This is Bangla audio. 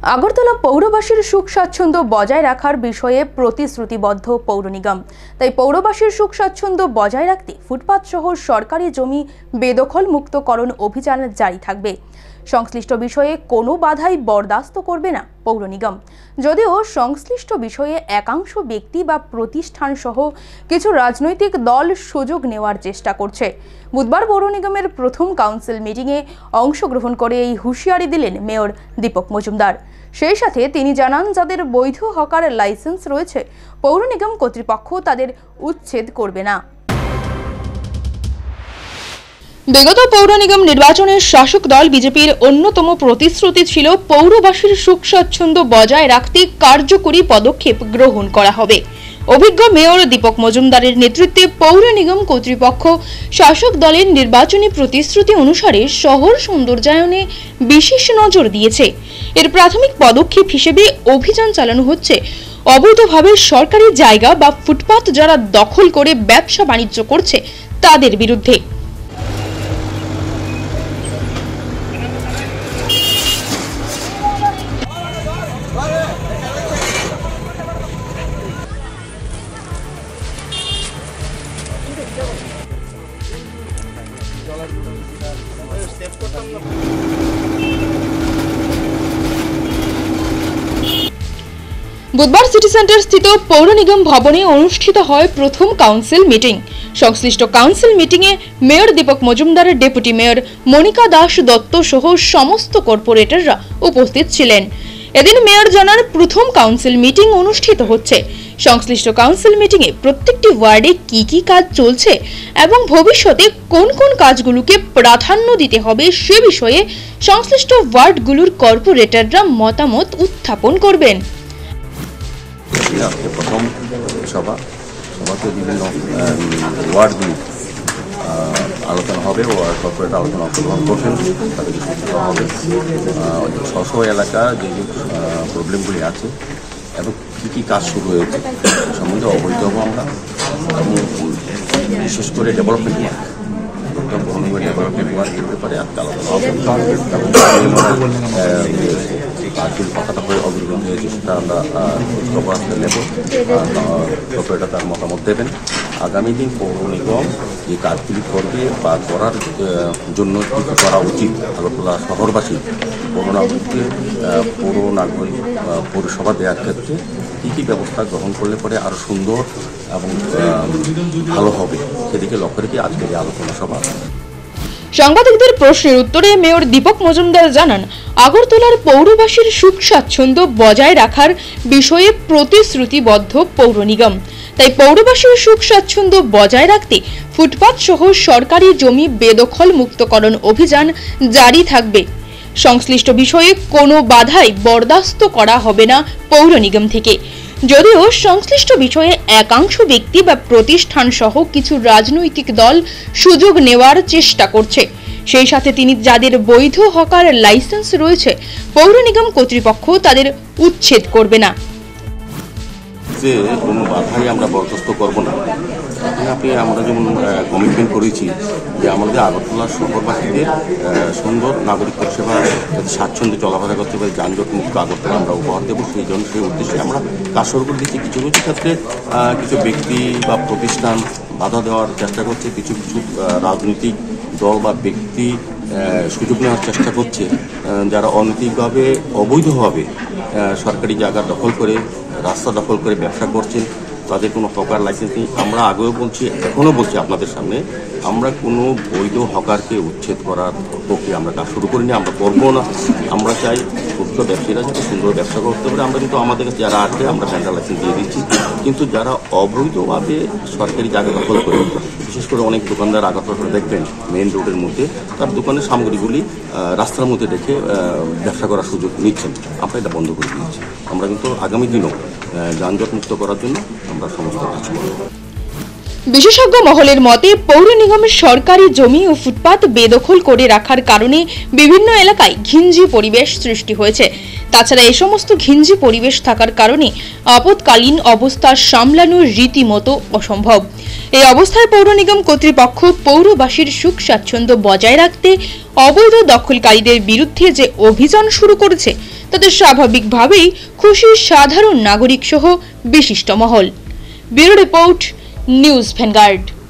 আগরতলা পৌরবাসীর সুখ স্বাচ্ছন্দ্য বজায় রাখার বিষয়ে প্রতিশ্রুতিবদ্ধ পৌর নিগম। তাই পৌরবাসীর সুখ স্বাচ্ছন্দ্য বজায় রাখতে ফুটপাত সহ সরকারি জমি বেদখল মুক্তকরণ অভিযান জারি থাকবে। সংশ্লিষ্ট বিষয়ে কোনো বাধাই বরদাস্ত করবে না পৌর নিগম। যদিও সংশ্লিষ্ট বিষয়ে একাংশ ব্যক্তি বা প্রতিষ্ঠান সহ কিছু রাজনৈতিক দল সুযোগ নেওয়ার চেষ্টা করছে। বুধবার পৌর নিগমের প্রথম কাউন্সিল মিটিংয়ে অংশগ্রহণ করে এই হুঁশিয়ারি দিলেন মেয়র দীপক মজুমদার। সেই সাথে তিনি জানান, যাদের বৈধ হকার লাইসেন্স রয়েছে পৌর নিগম কর্তৃপক্ষ তাদের উচ্ছেদ করবে না। বিগত পৌর নিগম নির্বাচনের শাসক দল বিজেপির অন্যতম প্রতিশ্রুতি ছিল পৌরবাসীর সুখ স্বাচ্ছন্দ্য বজায় রাখতে কার্যকরী পদক্ষেপ গ্রহণ করা হবে। অভিজ্ঞ মেয়র দীপক মজুমদারের নেতৃত্বে পৌর নিগম কর্তৃপক্ষ শাসক দলের নির্বাচনী প্রতিশ্রুতি অনুসারে শহর সৌন্দর্যায়নে বিশেষ নজর দিয়েছে। এর প্রাথমিক পদক্ষেপ হিসেবে অভিযান চালানো হচ্ছে অবৈধভাবে সরকারি জায়গা বা ফুটপাত যারা দখল করে ব্যবসা বাণিজ্য করছে তাদের বিরুদ্ধে। বুধবার সিটি সেন্টার স্থিত পৌর নিগম ভবনে অনুষ্ঠিত হয় প্রথম কাউন্সিল মিটিং। সংশ্লিষ্ট কাউন্সিল মিটিংয়ে mayor Dipak Majumdar, deputy mayor Monika Das Dutta সহ সমস্ত কর্পোরেটররা উপস্থিত ছিলেন। এদিন মেয়র জানান, প্রথম কাউন্সিল মিটিং অনুষ্ঠিত হচ্ছে। সংশ্লিষ্ট কাউন্সিল মিটিংয়ে প্রত্যেকটি ওয়ার্ডে কি কাজ চলছে এবং ভবিষ্যতে কোন কোন কাজগুলোকে প্রাধান্য দিতে হবে সে বিষয়ে সংশ্লিষ্ট ওয়ার্ডগুলোর কর্পোরেটররা মতামত উত্থাপন করবেন। প্রথম সভাতে বিভিন্ন ওয়ার্ডগুলি আলোচনা হবে, ওয়ার্ড কর্পোরেট আলোচনা অংশগ্রহণ করবেন, তাদেরকে সূচনা হবে স্ব এলাকার যে প্রবলেমগুলি আছে এবং কী কাজ শুরু হয়েছে সম্বন্ধে অবহিত হবো আমরা। এবং বিশেষ করে ডেভেলপমেন্ট ডেভেলপমেন্টের ব্যাপারে আজকে আলোচনা হবে এবং কথাটা হয়ে অগ্রগতি হয়েছে সেটা আমরা খবর আসতে নেব, কর্পোরেটর তার মতামত দেবেন। আগামী দিন পৌর নিগম যে কাজগুলি করবে বা করার জন্য কিছু করা উচিত আগরতলা শহরবাসী পৌর নাগরিক পৌরসভা দেওয়ার ক্ষেত্রে কী ব্যবস্থা গ্রহণ করলে পরে আরও সুন্দর এবং ভালো হবে সেদিকে লক্ষ্য রেখে আজকের এই আলোচনা সভা। সাংবাদিকদের প্রশ্নের উত্তরে মেয়র দীপক মজুমদার জানান, আগরতলার পৌরবাসীর সুখ স্বাচ্ছন্দ্য বজায় রাখার বিষয়ে প্রতিশ্রুতিবদ্ধ পৌর নিগম। তাই পৌরবাসীর সুখ স্বাচ্ছন্দ্য বজায় রাখতে ফুটপাত সহ সরকারি জমি বেদখল মুক্তকরণ অভিযান জারি থাকবে। সংশ্লিষ্ট বিষয়ে কোনো বাধাই বরদাস্ত করা হবে না পৌর নিগম থেকে। যদিও সংশ্লিষ্ট বিষয়ে একাংশ ব্যক্তি বা প্রতিষ্ঠান সহ কিছু রাজনৈতিক দল সুযোগ নেওয়ার চেষ্টা করছে। সেই সাথে তিনি যাদের বৈধ হকার লাইসেন্স রয়েছে পৌর নিগম কর্তৃপক্ষ তাদের উচ্ছেদ করবে না। যে কোনো বাধাই আমরা বরদাস্ত করব না। আমরা যেমন কমিটমেন্ট করেছি যে আমাদের আগরতলা শহরবাসীদের সুন্দর নাগরিক পরিষেবা যাতে স্বাচ্ছন্দ্যে চলাফেরা করতে পারে, যানজট মুক্ত আগরতলা আমরা উপহার দেবো। সেই উদ্দেশ্যে আমরা কাজ শুরু করে দিচ্ছি। কিছু কিছু ক্ষেত্রে কিছু ব্যক্তি বা প্রতিষ্ঠান বাধা দেওয়ার চেষ্টা করছে, কিছু রাজনৈতিক দল বা ব্যক্তি সুযোগ নেওয়ার চেষ্টা করছে, যারা অনৈতিকভাবে অবৈধভাবে সরকারি জায়গা দখল করে রাস্তা দখল করে ব্যবসা করছেন, তাদের কোনো হকার লাইসেন্স নেই। আমরা আগেও বলছি, এখনও বলছি আপনাদের সামনে, আমরা কোনো বৈধ হকারকে উচ্ছেদ করার প্রক্রিয়া আমরা কাজ শুরু করিনি, আমরা করবো না। আমরা চাই ক্ষুদ্র ব্যবসায়ীরা যাতে সুন্দর ব্যবসা করতে পারে। আমরা কিন্তু আমাদের কাছে যারা আছে আমরা ভ্যান্ডার লাইসেন্স দিয়ে দিচ্ছি, কিন্তু যারা অবৈধভাবে সরকারি জায়গা দখল করে, বিশেষ করে অনেক দোকানদার আগরতলা দেখবেন মেইন রোডের মধ্যে তার দোকানের সামগ্রীগুলি রাস্তার মধ্যে রেখে ব্যবসা করার সুযোগ নিচ্ছেন, আমরা এটা বন্ধ করে দিয়েছি। আমরা কিন্তু আগামী দিনও যানজট মুক্ত করার জন্য আমরা সমস্ত কাজ করব। বিশেষজ্ঞ মহলের মতে পৌর নিগমের সরকারি জমি ও ফুটপাত বেদখল করে রাখার কারণে বিভিন্ন এলাকায় ঘিঞ্জি পরিবেশ সৃষ্টি হয়েছে। তাছাড়া এই সমস্ত ঘিঞ্জি পরিবেশ থাকার কারণে আপৎকালীন অবস্থা সামলানো রীতিমতো অসম্ভব। এই অবস্থায় পৌর নিগম কর্তৃপক্ষ পৌরবাসীর সুখ স্বাচ্ছন্দ্য বজায় রাখতে অবৈধ দখলকারীদের বিরুদ্ধে যে অভিযান শুরু করেছে তাতে স্বাভাবিকভাবেই খুশি সাধারণ নাগরিক সহ বিশিষ্ট মহল। Bureau report, news vanguard.